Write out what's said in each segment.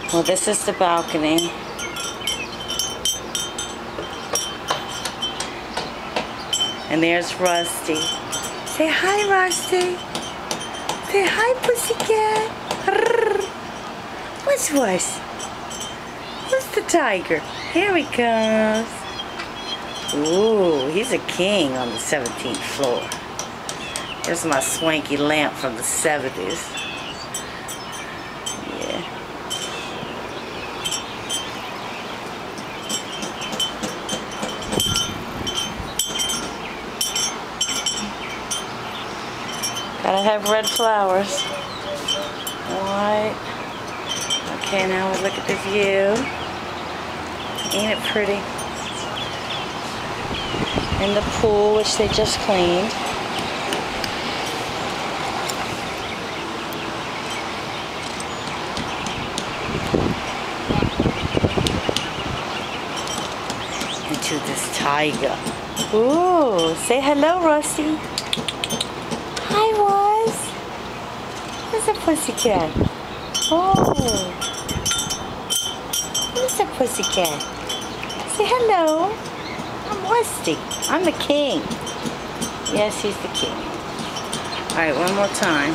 Well, this is the balcony. And there's Rusty. Say hi, Rusty. Say hi, pussycat. What's was? Who's the tiger? Here he comes. Ooh, he's a king on the 17th floor. There's my swanky lamp from the 70s. Yeah. Gotta have red flowers. Alright. Okay, now we look at the view. Ain't it pretty? And the pool, which they just cleaned. Into this tiger. Ooh, say hello, Rusty. Hi, Wuz. Where's a pussycat? Oh. Where's a pussycat? Say hello. I'm Rusty. I'm the king. Yes, he's the king. Alright, one more time.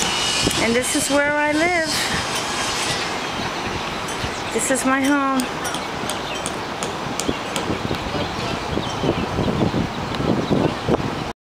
And this is where I live. This is my home.